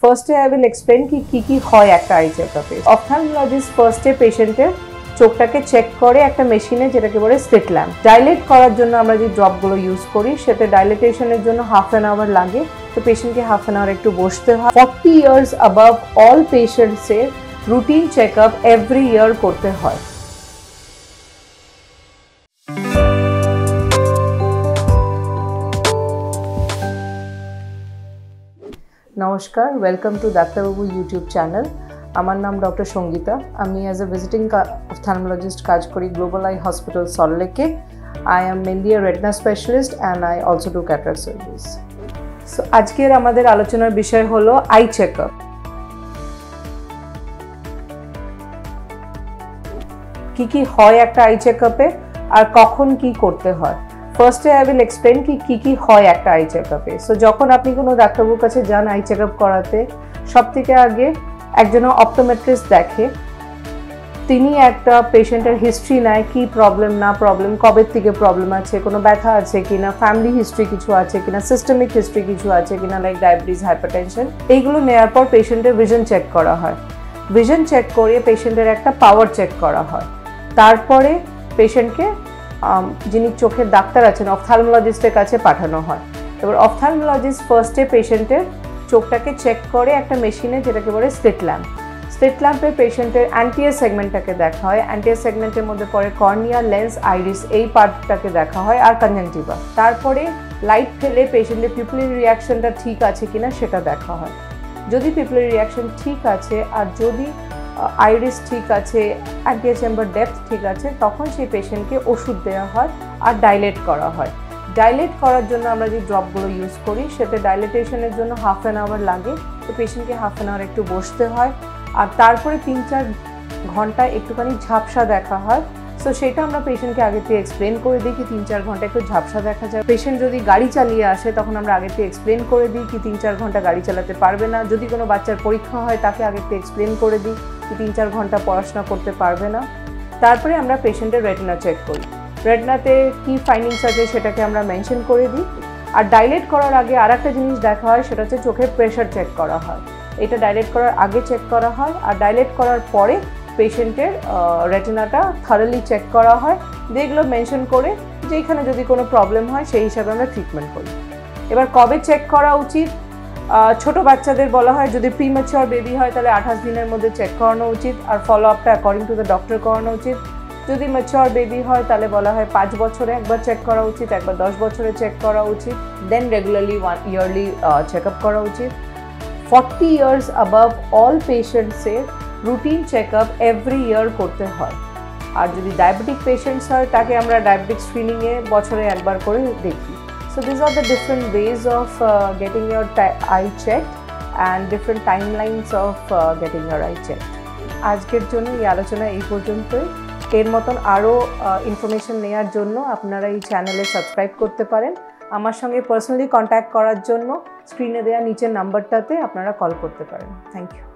Firstly, I will explain কি হয় একটা আই চেকআপে। অপথ্যালমোলজিস্ট ফার্স্টে পেশেন্টের চোখটাকে চেক করে একটা মেশিনে, যেটাকে বলে স্লিট ল্যাম্প। ডাইলেট করার জন্য আমরা যে ড্রপগুলো ইউজ করি, সেটা ডাইলেটেশনের জন্য হাফ অ্যান আওয়ার লাগে। তো পেশেন্টকে হাফ অ্যান আওয়ার একটু বসতে হয়। 40 ইয়ার্স অ্যাবাভ অল পেশেন্টসের রুটিন চেকআপ এভরি ইয়ার করতে হয়। নমস্কার, ওয়েলকাম টু ডাক্তারবাবু ইউটিউব চ্যানেল। আমার নাম ডক্টর সঙ্গীতা। আমি অ্যাজ এ ভিজিটিং অপথ্যালমোলজিস্ট কাজ করি গ্লোবাল আই হসপিটাল সল্টলেকে। I am mainly a retina specialist and I also do cataract surgeries. So আজকের আমাদের আলোচনার বিষয় হলো আই চেকআপ। কি হয় একটা আই চেকআপে আর কখন কি করতে হয়। ফার্স্টে আই উইল এক্সপ্লেন কি হয় একটা আই চেকআপে। সো যখন আপনি কোনো ডাক্তারবাবুর কাছে যান আই চেকআপ করাতে, সব থেকে আগে একজন অপটোমেট্রিস্ট দেখে। তিনি একটা পেশেন্টের হিস্ট্রি নেয়, কি প্রবলেম না প্রবলেম, কবে থেকে প্রবলেম আছে, কোনো ব্যথা আছে কিনা, ফ্যামিলি হিস্ট্রি কিছু আছে কিনা, সিস্টেমিক হিস্ট্রি কিছু আছে কিনা, লাইক ডায়াবেটিস, হাইপারটেনশন। এইগুলো নেওয়ার পর পেশেন্টের ভিশন চেক করা হয়। ভিশন চেক করে পেশেন্টের একটা পাওয়ার চেক করা হয়। তারপরে পেশেন্টকে যিনি চোখের ডাক্তার আছেন অপথ্যালমোলজিস্টের কাছে পাঠানো হয়। এবার অপথ্যালমোলজিস্ট ফার্স্টে পেশেন্টের চোখটাকে চেক করে একটা মেশিনে, যেটাকে বলে স্লিট ল্যাম্প। স্লিট ল্যাম্পে পেশেন্টের অ্যান্টিয়ার সেগমেন্টটাকে দেখা হয়। অ্যান্টিয়ার সেগমেন্টের মধ্যে পড়ে কর্নিয়া, লেন্স, আইরিস, এই পার্টটাকে দেখা হয়, আর কনজাংটিভা। তারপরে লাইট ফেলে পেশেন্টের পিউপিলারি রিয়াকশনটা ঠিক আছে কিনা সেটা দেখা হয়। যদি পিউপিলারি রিয়াকশন ঠিক আছে আর যদি আইরিস ঠিক আছে, অ্যান্টিয়ার চেম্বার ডেপথ ঠিক আছে, তখন সেই পেশেন্টকে ওষুধ দেওয়া হয় আর ডাইলেট করা হয়। ডাইলেট করার জন্য আমরা যে ড্রপগুলো ইউজ করি, সেটা ডাইলেটেশনের জন্য হাফ অ্যান আওয়ার লাগে। তো পেশেন্টকে হাফ অ্যান আওয়ার একটু বসতে হয় আর তারপরে 3-4 ঘন্টা একটুখানি ঝাপসা দেখা হয়। সো সেটা আমরা পেশেন্টকে আগে থেকে এক্সপ্লেন করে দিই কি 3-4 ঘন্টা একটু ঝাপসা দেখা যায়। পেশেন্ট যদি গাড়ি চালিয়ে আসে, তখন আমরা আগে থেকে এক্সপ্লেন করে দিই কি 3-4 ঘন্টা গাড়ি চালাতে পারবে না। যদি কোনো বাচ্চার পরীক্ষা হয়, তাকে আগে থেকে এক্সপ্লেন করে দিই কি 3-4 ঘন্টা পড়াশোনা করতে পারবে না। তারপরে আমরা পেশেন্টের রেটিনা চেক করি। রেটিনাতে কী ফাইন্ডিংস আছে সেটাকে আমরা মেনশন করে দিই। আর ডাইলেট করার আগে আর একটা জিনিস দেখা হয়, সেটা হচ্ছে চোখের প্রেশার চেক করা হয়। এটা ডাইলেট করার আগে চেক করা হয়, আর ডাইলেট করার পরে পেশেন্টের রেটিনাটা থারলি চেক করা হয়। যেগুলো মেনশন করে যে এখানে যদি কোনো প্রবলেম হয়, সেই হিসাবে আমরা ট্রিটমেন্ট করি। এবার কবে চেক করা উচিত? ছোট বাচ্চাদের বলা হয় যদি প্রিম্যাচিওর বেবি হয় তাহলে 28 দিনের মধ্যে চেক করানো উচিত, আর ফলো আপটা অ্যাকর্ডিং টু দ্য ডক্টর করানো উচিত। যদি ম্যাচিওর বেবি হয় তাহলে বলা হয় 5 বছরে একবার চেক করা উচিত, একবার 10 বছরে চেক করা উচিত। Then regularly yearly check up করা উচিত। 40 ইয়ার্স অ্যাবাভ অল পেশেন্টসের routine check up every year করতে হয়। আর যদি ডায়াবেটিক পেশেন্টস হয়, তাকে আমরা ডায়াবেটিক স্ক্রিনিংয়ে বছরে একবার করে দেখি। So these are the different ways of getting your eye checked and different timelines of getting your eye checked. আজকের জন্য এই আলোচনা এই পর্যন্তই। এর মতন আরও ইনফরমেশন নেওয়ার জন্য আপনারা এই চ্যানেলে সাবস্ক্রাইব করতে পারেন। আমার সঙ্গে পার্সোনালি কন্ট্যাক্ট করার জন্য স্ক্রিনে দেওয়া নিচের নাম্বারটাতে আপনারা কল করতে পারেন। Thank you.